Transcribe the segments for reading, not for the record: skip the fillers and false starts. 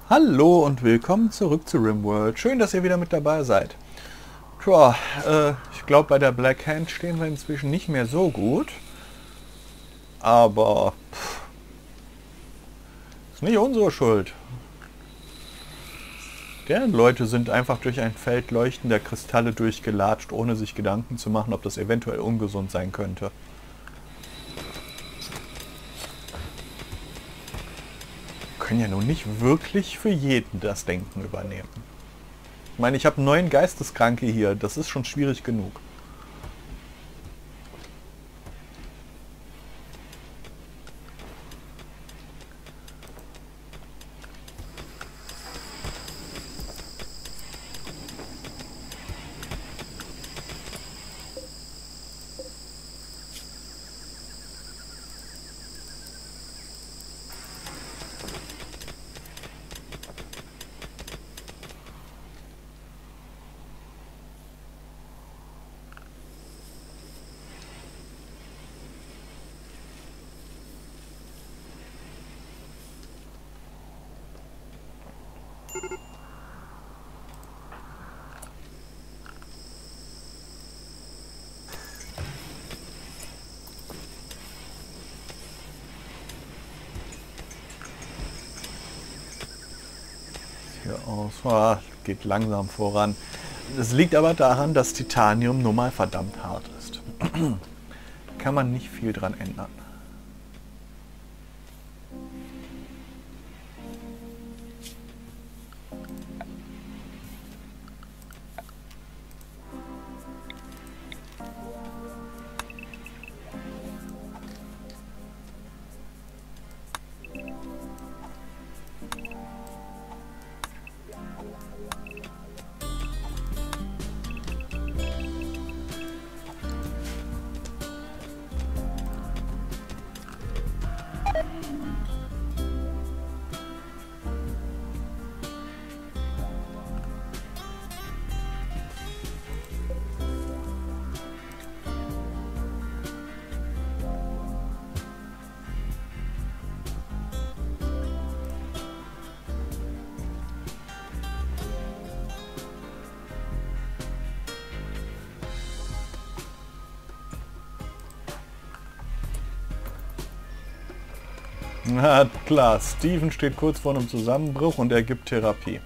Hallo und willkommen zurück zu RimWorld. Schön, dass ihr wieder mit dabei seid. Tja, ich glaube, bei der Black Hand stehen wir inzwischen nicht mehr so gut. Aber ist nicht unsere Schuld. Deren Leute sind einfach durch ein Feld leuchtender Kristalle durchgelatscht, ohne sich Gedanken zu machen, ob das eventuell ungesund sein könnte. Können ja nun nicht wirklich für jeden das Denken übernehmen. Ich meine, ich habe 9 Geisteskranke hier, das ist schon schwierig genug. Geht langsam voran. Es liegt aber daran, dass Titanium nun mal verdammt hart ist. Kann man nicht viel dran ändern. Na klar, Steven steht kurz vor einem Zusammenbruch und er gibt Therapie.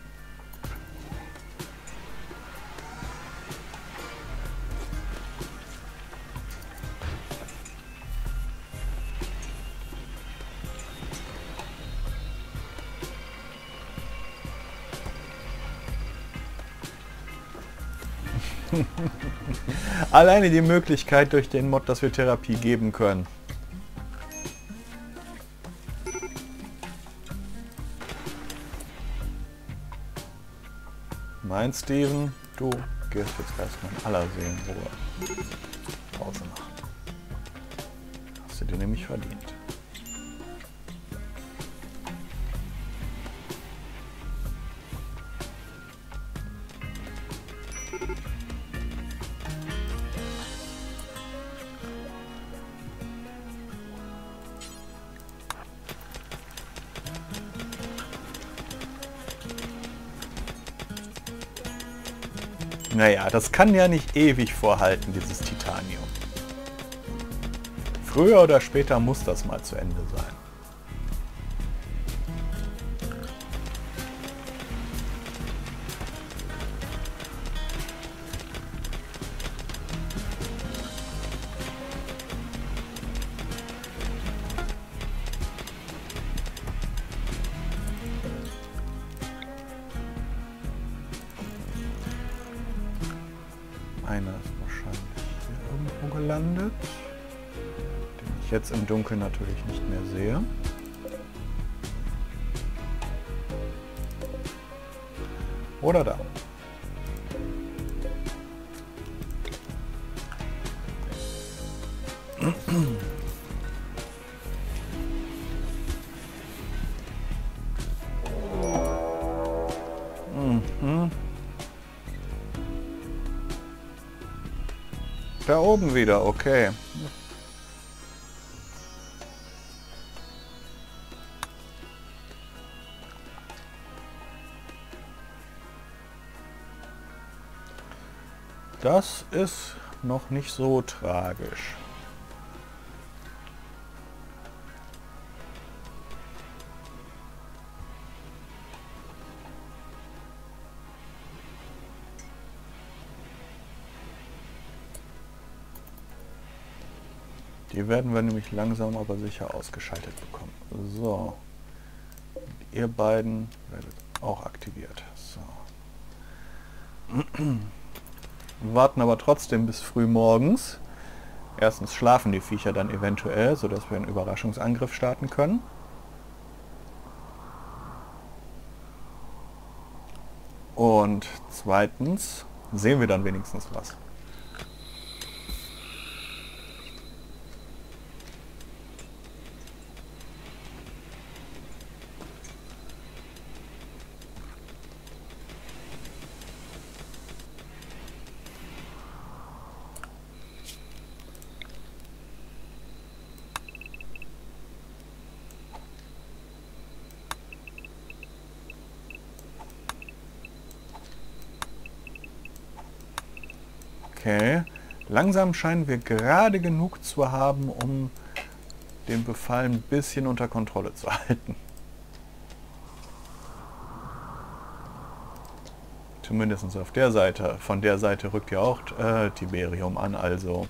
Alleine die Möglichkeit durch den Mod, dass wir Therapie geben können. Nein, Steven, du gehst jetzt erstmal in aller Seelenruhe Pause machen. Hast du dir nämlich verdient. Naja, das kann ja nicht ewig vorhalten, dieses Titanium. Früher oder später muss das mal zu Ende sein. Einer ist wahrscheinlich hier irgendwo gelandet, den ich jetzt im Dunkeln natürlich nicht mehr sehe. Oder da. Da oben wieder, okay. das ist noch nicht so tragisch. Die werden wir nämlich langsam aber sicher ausgeschaltet bekommen. So. Ihr beiden werdet auch aktiviert. So. Warten aber trotzdem bis früh morgens. Erstens schlafen die Viecher dann eventuell, sodass wir einen Überraschungsangriff starten können. Und zweitens sehen wir dann wenigstens was. Okay, langsam scheinen wir gerade genug zu haben, um den Befall ein bisschen unter Kontrolle zu halten. Zumindest auf der Seite. Von der Seite rückt ja auch Tiberium an, also...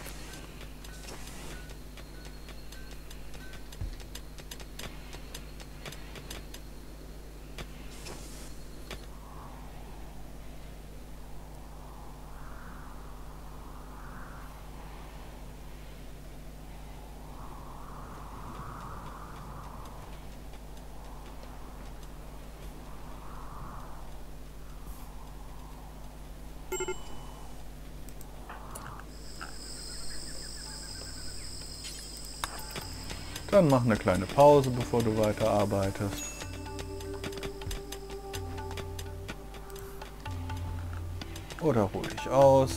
Dann mach eine kleine Pause, bevor du weiterarbeitest. Oder ruh dich aus.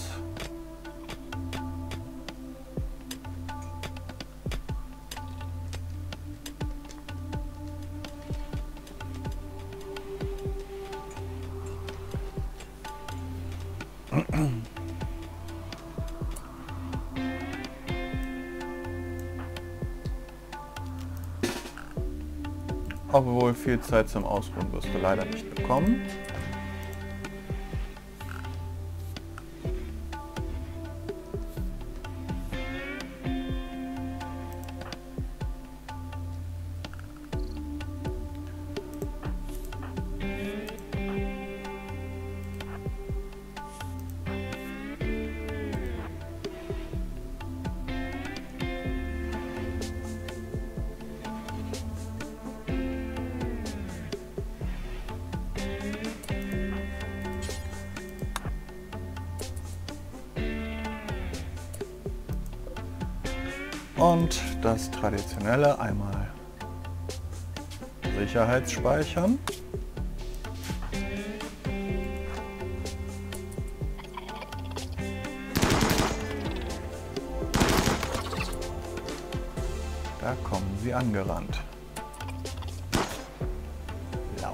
Obwohl viel Zeit zum Ausruhen wirst du leider nicht bekommen. Und das traditionelle einmal Sicherheitsspeichern. Da kommen sie angerannt. Lauf.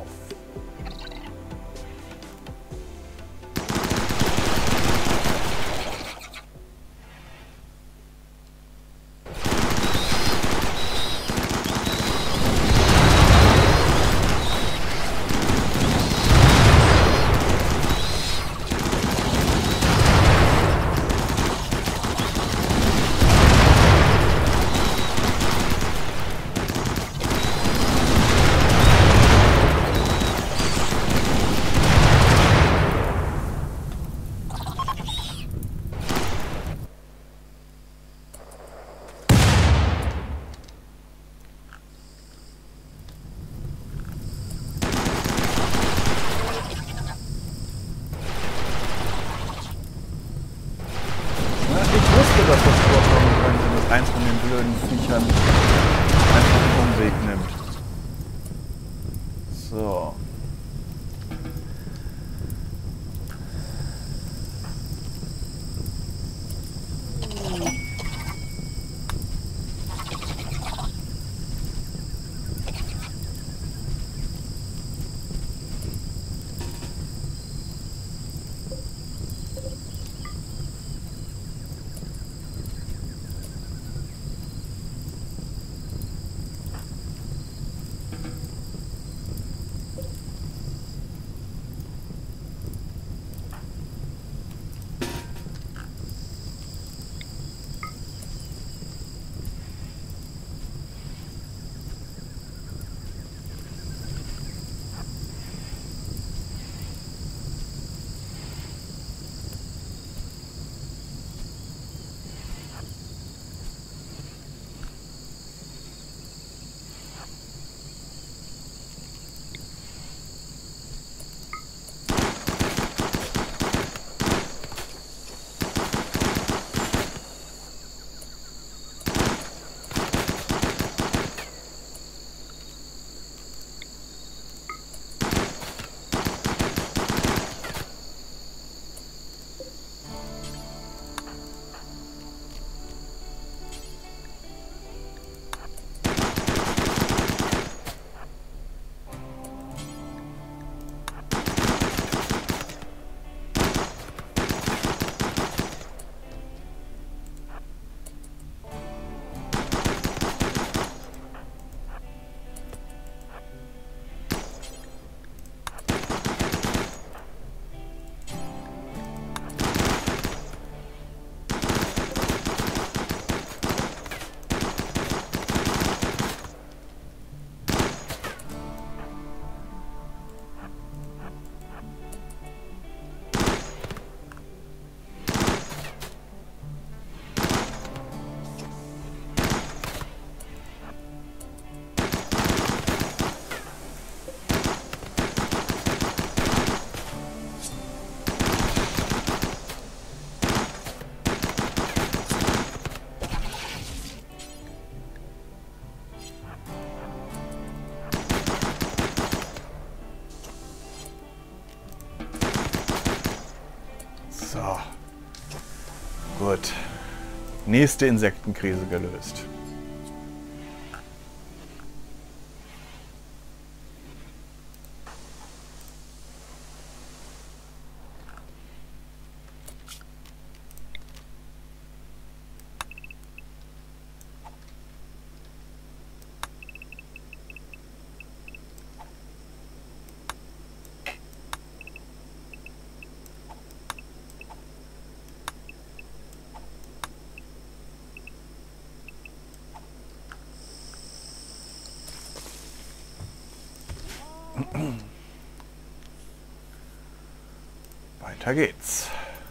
Dass das vorkommen könnte, dass eins von den blöden Viechern einfach einen Umweg nimmt. So. Gut. Nächste Insektenkrise gelöst. Weiter geht's.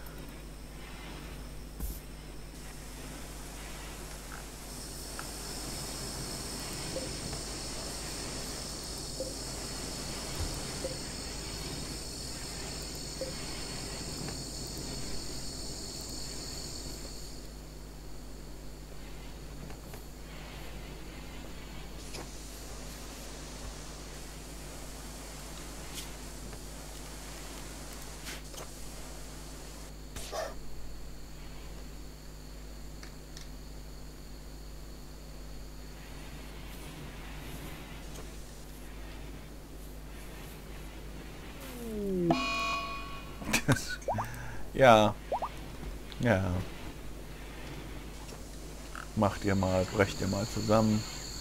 Ja. Ja. Macht ihr mal, brecht ihr mal zusammen.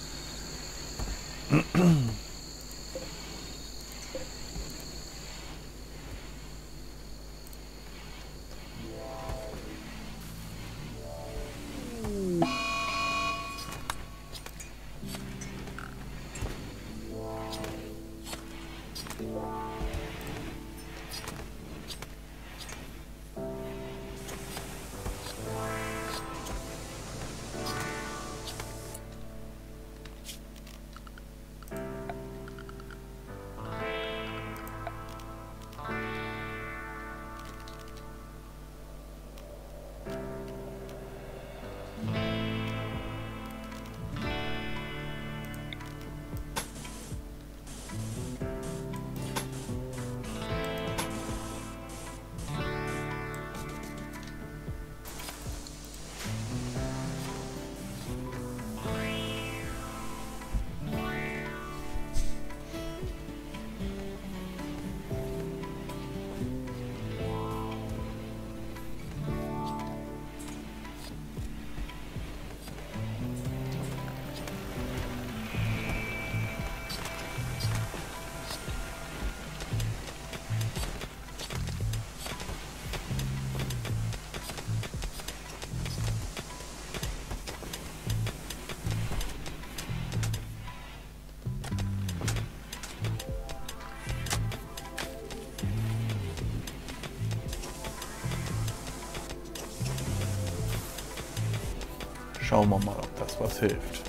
Schauen wir mal, ob das was hilft.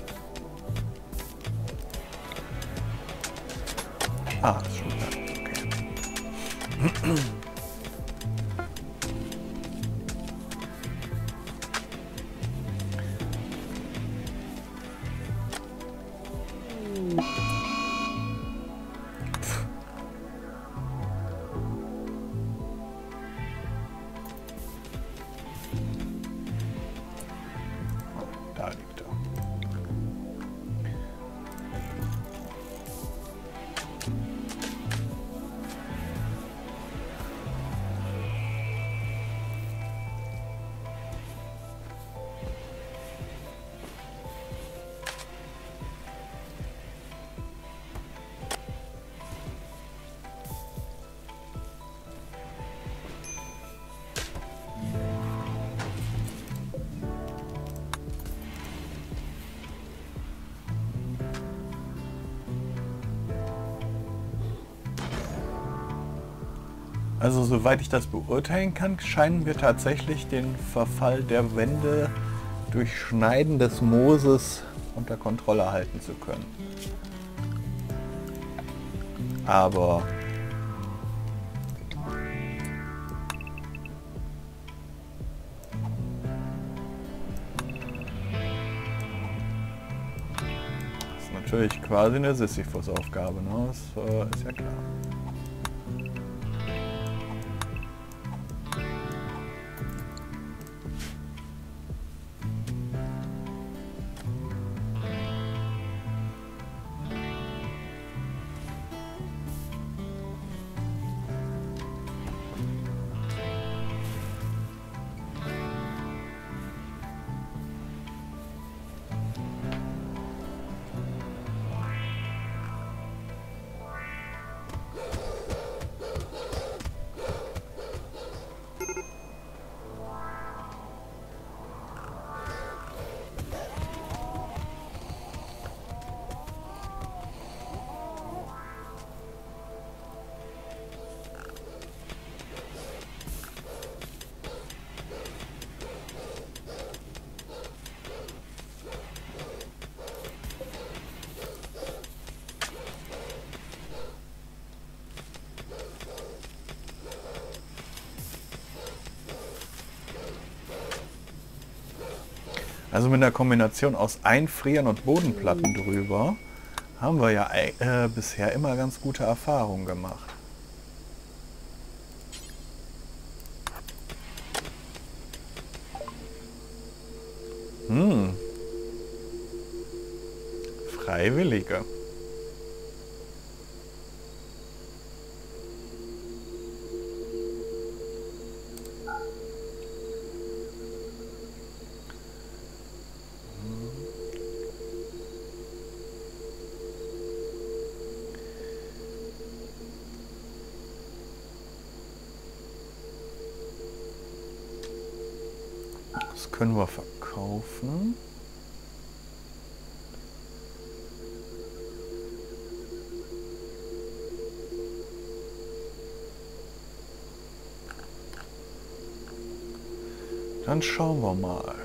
Ah, ist schon fertig. Okay. Da liegt er. Also soweit ich das beurteilen kann, scheinen wir tatsächlich den Verfall der Wände durch Schneiden des Mooses unter Kontrolle halten zu können. Aber das ist natürlich quasi eine Sisyphus-Aufgabe, ne? Das ist ja klar. Also mit einer Kombination aus Einfrieren und Bodenplatten drüber haben wir ja bisher immer ganz gute Erfahrungen gemacht. Freiwillige. Das können wir verkaufen. Dann schauen wir mal.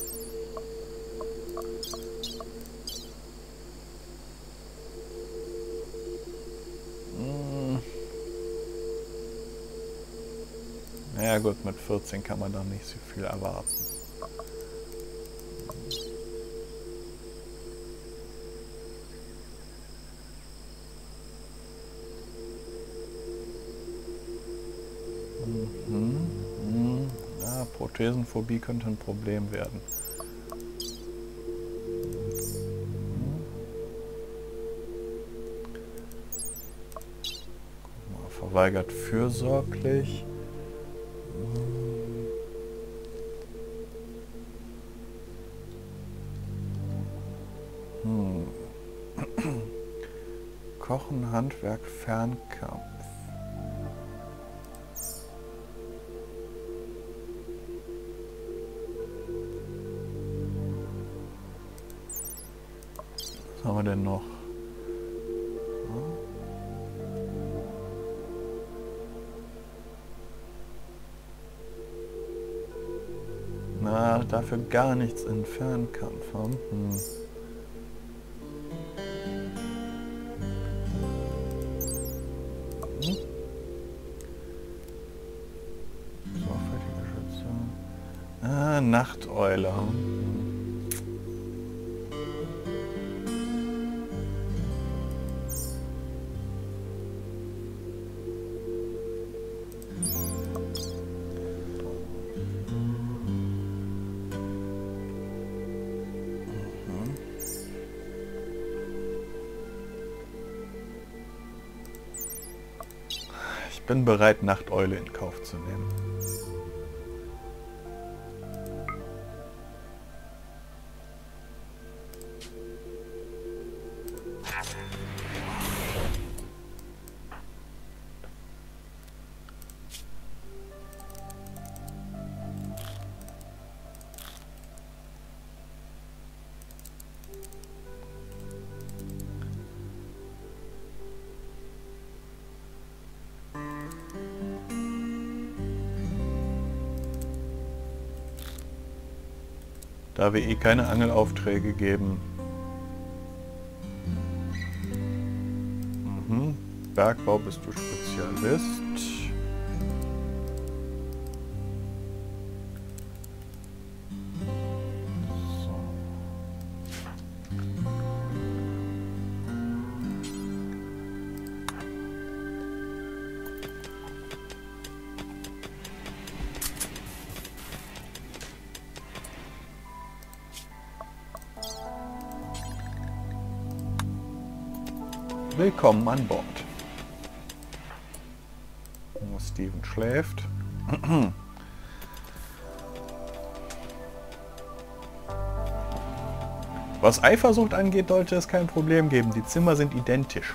Ja gut, mit 14 kann man doch nicht so viel erwarten. Ja, Prothesenphobie könnte ein Problem werden. Guck mal, verweigert fürsorglich. Kochen, Handwerk, Fernkampf. Was haben wir denn noch? Na, dafür gar nichts in Fernkampf haben. Sorgfältige Schütze. Ah, Nachteule. Ich bin bereit, Nachteule in Kauf zu nehmen. Da wir eh keine Angelaufträge geben. Bergbau bist du Spezialist. So. Willkommen an Bord. Steven schläft. Was Eifersucht angeht, sollte es kein Problem geben. Die Zimmer sind identisch.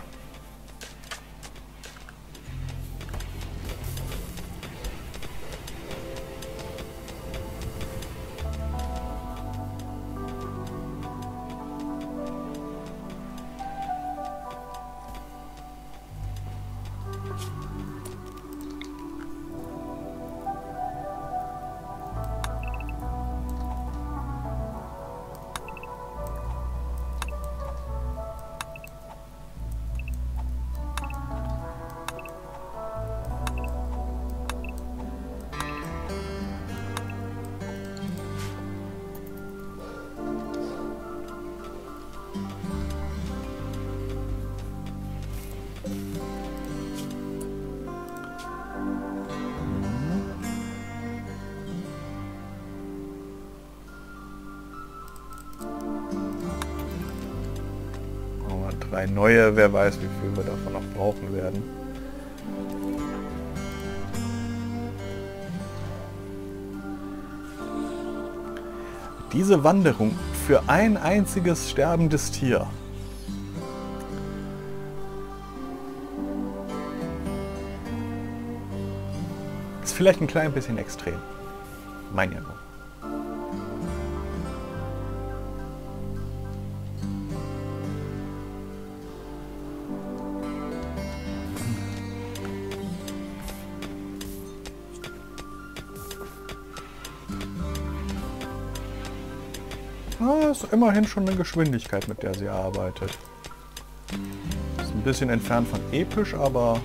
3 neue. Wer weiß, wie viel wir davon noch brauchen werden. Diese Wanderung für ein einziges sterbendes Tier. Ist vielleicht ein klein bisschen extrem. Mein ja nur. Das ist immerhin schon eine Geschwindigkeit, mit der sie arbeitet. Ist ein bisschen entfernt von episch, aber...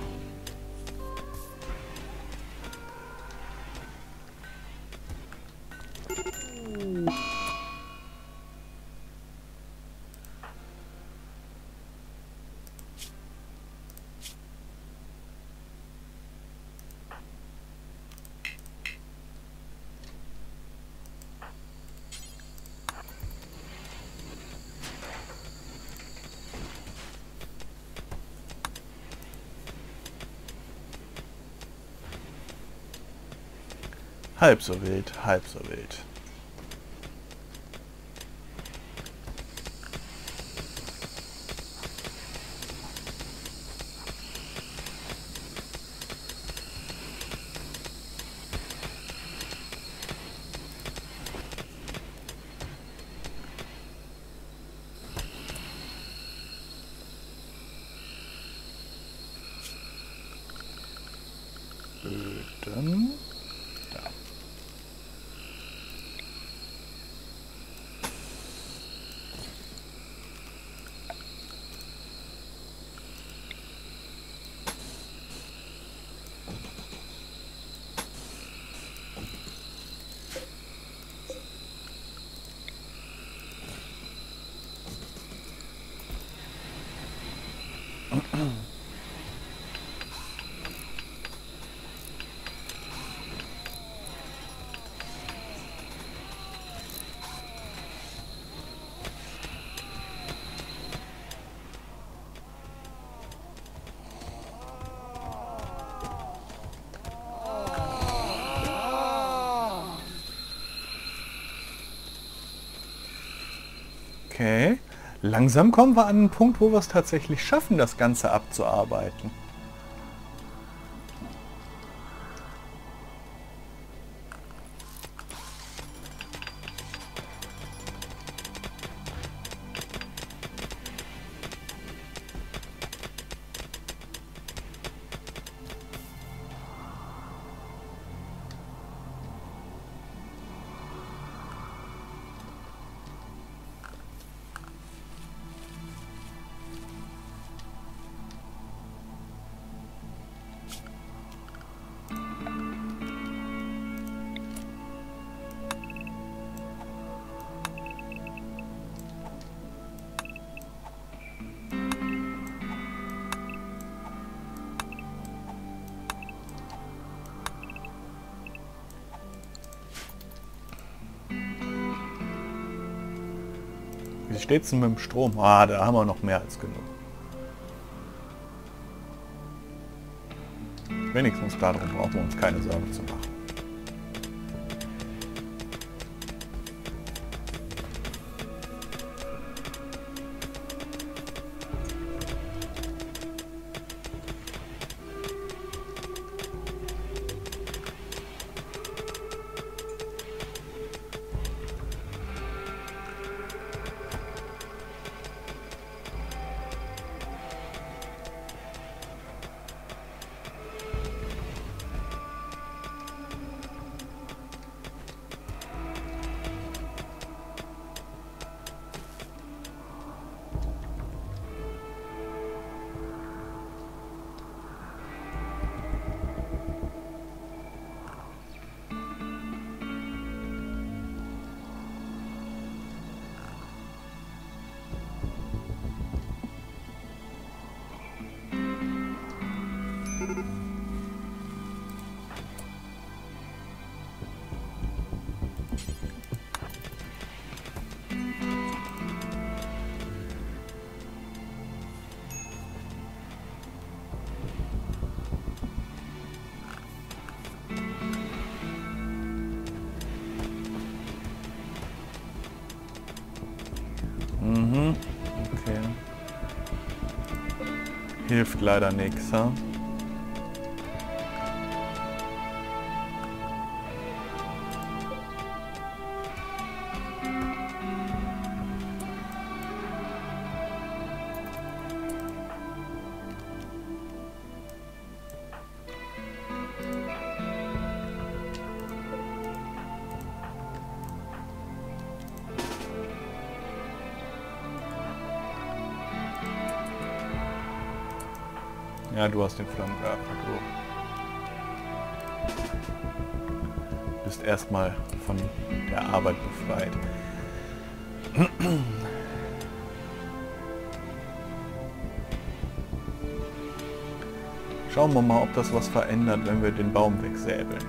halb so wild, halb so wild. Dann... Okay, langsam kommen wir an einen Punkt, wo wir es tatsächlich schaffen, das Ganze abzuarbeiten. Wie steht's denn mit dem Strom? Ah, da haben wir noch mehr als genug. Wenigstens darum brauchen wir uns keine Sorgen zu machen. Hilft leider nichts, ha? Ja, du hast den Flammenwerfer, du bist erstmal von der Arbeit befreit. Schauen wir mal, ob das was verändert, wenn wir den Baum wegsäbeln.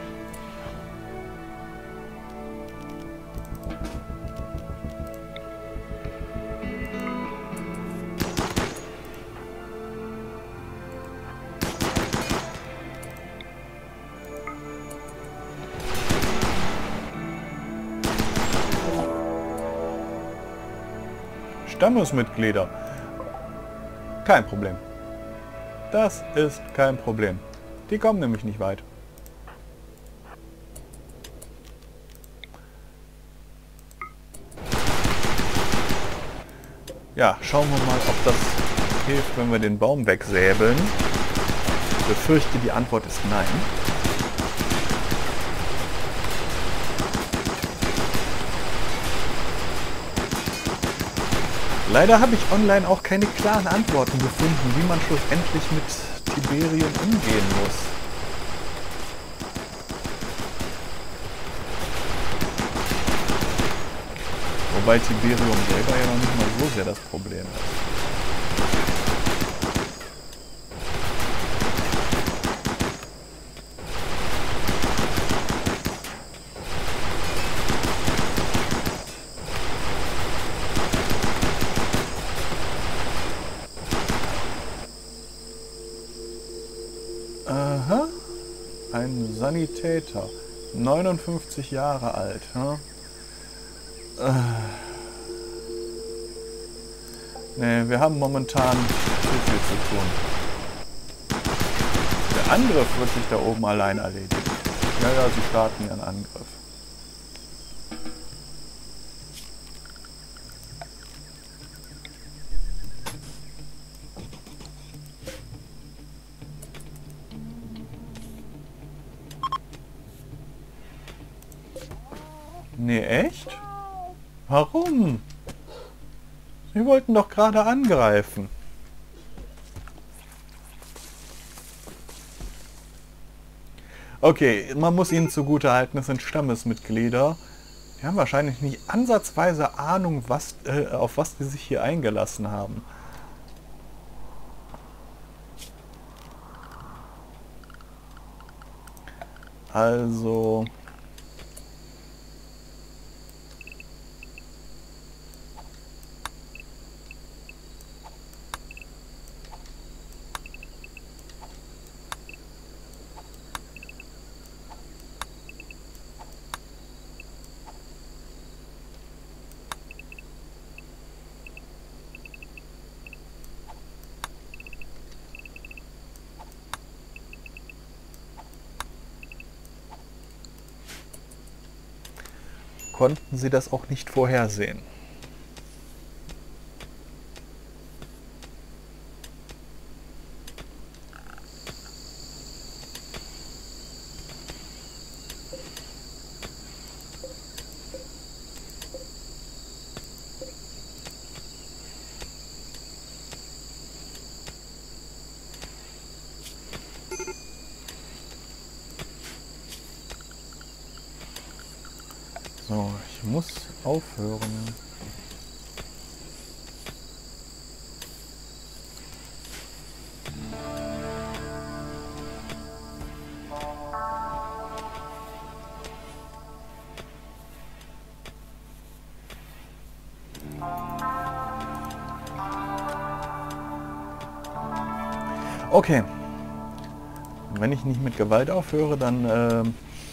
Stammesmitglieder. Kein Problem. Das ist kein Problem. Die kommen nämlich nicht weit. Ja, schauen wir mal, ob das hilft, wenn wir den Baum wegsäbeln. Ich befürchte, die Antwort ist nein. Leider habe ich online auch keine klaren Antworten gefunden, wie man schlussendlich mit Tiberium umgehen muss. Wobei Tiberium selber ja noch nicht mal so sehr das Problem ist. Aha, ein Sanitäter, 59 Jahre alt. Hm? Ne, wir haben momentan zu viel zu tun. Der Angriff wird sich da oben allein erledigen. Ja, sie starten ihren Angriff. Nee, echt? Warum? Sie wollten doch gerade angreifen. Okay, man muss ihnen zugutehalten, es sind Stammesmitglieder. Die haben wahrscheinlich nicht ansatzweise Ahnung, auf was sie sich hier eingelassen haben. Also... konnten sie das auch nicht vorhersehen. So, ich muss aufhören. Okay. Wenn ich nicht mit Gewalt aufhöre, dann höre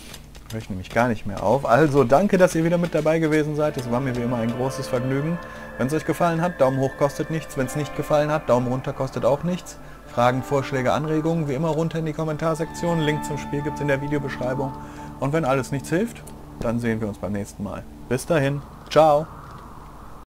ich nämlich gar nicht mehr auf. Also danke, dass ihr wieder mit dabei gewesen seid. Es war mir wie immer ein großes Vergnügen. Wenn es euch gefallen hat, Daumen hoch kostet nichts. Wenn es nicht gefallen hat, Daumen runter kostet auch nichts. Fragen, Vorschläge, Anregungen, wie immer runter in die Kommentarsektion. Link zum Spiel gibt es in der Videobeschreibung. Und wenn alles nichts hilft, dann sehen wir uns beim nächsten Mal. Bis dahin, ciao!